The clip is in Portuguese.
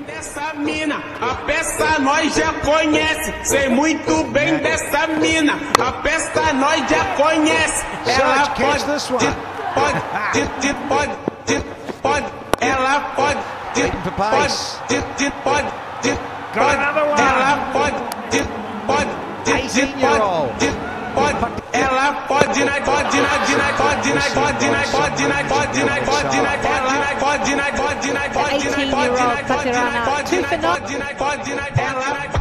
Dessa mina, a peça nós já conhece. Sei muito bem dessa mina, a peça nós já conhece. Ela pode, ela pode, Pathirana, 2 for 0.